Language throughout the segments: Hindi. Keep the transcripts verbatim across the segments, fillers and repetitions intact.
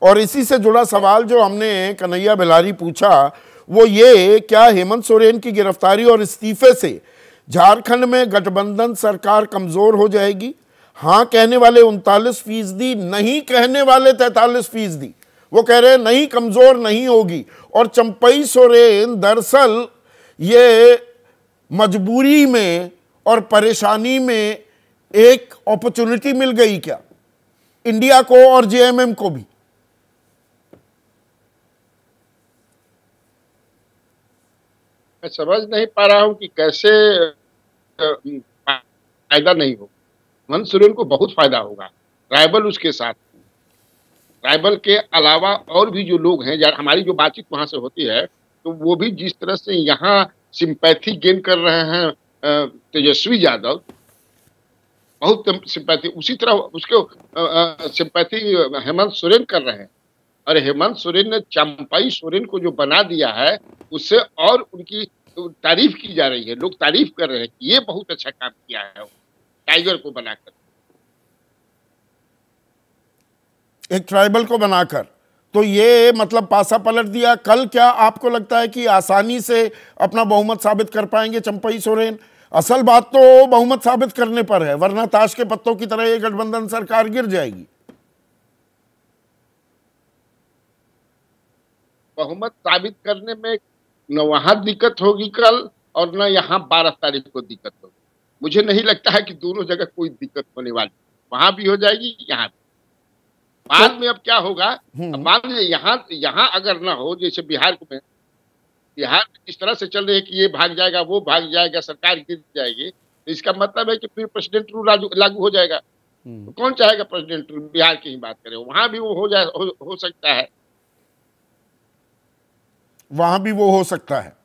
और इसी से जुड़ा सवाल जो हमने कन्हैया बेलारी पूछा वो ये, क्या हेमंत सोरेन की गिरफ्तारी और इस्तीफे से झारखंड में गठबंधन सरकार कमजोर हो जाएगी? हाँ कहने वाले उनतालीस फीसदी, नहीं कहने वाले तैतालीस फीसदी। वो कह रहे हैं नहीं, कमजोर नहीं होगी। और चंपई सोरेन दरअसल ये मजबूरी में और परेशानी में एक अपॉर्चुनिटी मिल गई क्या इंडिया को और जेएमएम को भी? मैं समझ नहीं पा रहा हूं कि कैसे फायदा नहीं होगा। हेमंत सोरेन को बहुत फायदा होगा, ट्राइबल उसके साथ, ट्राइबल के अलावा और भी जो लोग हैं, हमारी जो बातचीत वहां से होती है तो वो भी जिस तरह से यहाँ सिंपैथी गेन कर रहे हैं तेजस्वी यादव, बहुत सिंपैथी, उसी तरह उसके सिंपैथी हेमंत सोरेन कर रहे हैं। और हेमंत सोरेन ने चंपई सोरेन को जो बना दिया है उससे और उनकी तारीफ की जा रही है, लोग तारीफ कर रहे हैं कि ये बहुत अच्छा काम किया है टाइगर को बनाकर, एक ट्राइबल को बनाकर। तो ये मतलब पासा पलट दिया। कल क्या आपको लगता है कि आसानी से अपना बहुमत साबित कर पाएंगे चंपई सोरेन? असल बात तो बहुमत साबित करने पर है, वरना ताश के पत्तों की तरह ये गठबंधन सरकार गिर जाएगी। बहुमत साबित करने में न वहां दिक्कत होगी कल और न यहाँ बारह तारीख को दिक्कत होगी। मुझे नहीं लगता है कि दोनों जगह कोई दिक्कत होने वाली, वहां भी हो जाएगी यहाँ भी। बाद में अब क्या होगा, मान लीजिए यहाँ यहाँ अगर ना हो, जैसे बिहार में बिहार में इस तरह से चल रही है कि ये भाग जाएगा वो भाग जाएगा, सरकार गिर जाएगी, तो इसका मतलब है कि फिर प्रेसिडेंट रूल लागू हो जाएगा। तो कौन चाहेगा प्रेसिडेंट रूल? बिहार की ही बात करें, वहां भी वो हो जाए हो, हो सकता है, वहां भी वो हो सकता है।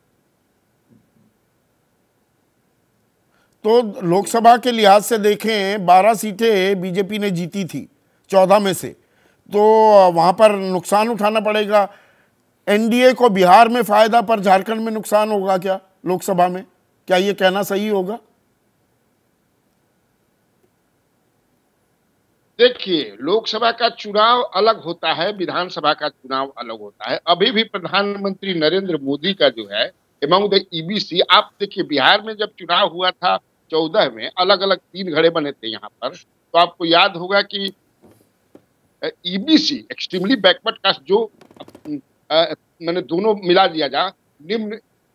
तो लोकसभा के लिहाज से देखें, बारह सीटें बीजेपी ने जीती थी चौदह में से, तो वहां पर नुकसान उठाना पड़ेगा। एनडीए को बिहार में फायदा पर झारखंड में नुकसान होगा क्या लोकसभा में? क्या ये कहना सही होगा? देखिए, लोकसभा का चुनाव अलग होता है, विधानसभा का चुनाव अलग होता है। अभी भी प्रधानमंत्री नरेंद्र मोदी का जो है एमंग द ईबीसी, आप देखिए बिहार में जब चुनाव हुआ था चौदह में, अलग अलग तीन घड़े बने थे यहाँ पर, तो आपको याद होगा कि ईबीसी एक्सट्रीमली बैकवर्ड कास्ट जो आ, मैंने दोनों मिला दिया जा, निम्न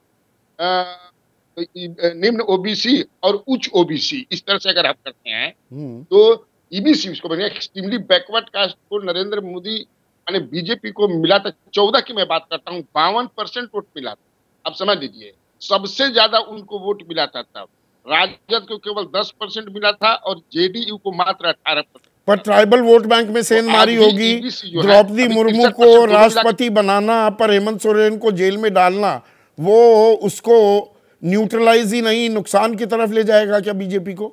निम्न ओबीसी और उच्च ओबीसी, इस तरह से अगर आप करते हैं तो ईबीसी उसको बने एक्सट्रीमली बैकवर्ड कास्ट को नरेंद्र मोदी यानी बीजेपी को मिला था। चौदह की मैं बात करता हूँ, बावन परसेंट वोट मिला था। अब समझ लीजिए, सबसे ज्यादा उनको वोट मिला था तब। राजद को केवल दस परसेंट मिला था और जेडीयू को मात्र अठारह परसेंट। पर ट्राइबल वोट बैंक में सेंध मारी होगी। द्रौपदी मुर्मू को राष्ट्रपति बनाना पर हेमंत सोरेन को जेल में डालना, वो उसको न्यूट्रलाइज ही नहीं, नुकसान की तरफ ले जाएगा क्या बीजेपी को?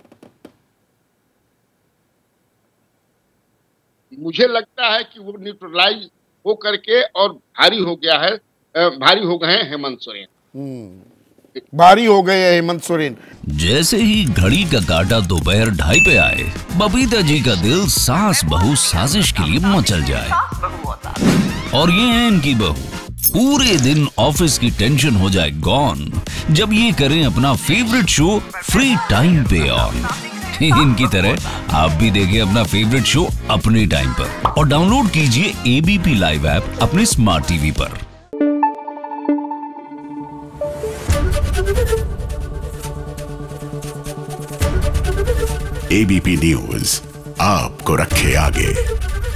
मुझे लगता है कि वो न्यूट्रलाइज हो करके और भारी हो गया है, भारी हो गए हैं हेमंत सोरेन, भारी हो गए हैं हेमंत सोरेन। जैसे ही घड़ी का काटा दोपहर ढाई पे आए, बबीता जी का दिल सास बहू साजिश के लिए मचल जाए। और ये है इनकी बहू, पूरे दिन ऑफिस की टेंशन हो जाए गॉन जब ये करें अपना फेवरेट शो फ्री टाइम पे ऑन। इनकी तरह आप भी देखिए अपना फेवरेट शो अपने टाइम पर और डाउनलोड कीजिए एबीपी लाइव ऐप अपने स्मार्ट टीवी पर। एबीपी न्यूज आपको रखे आगे।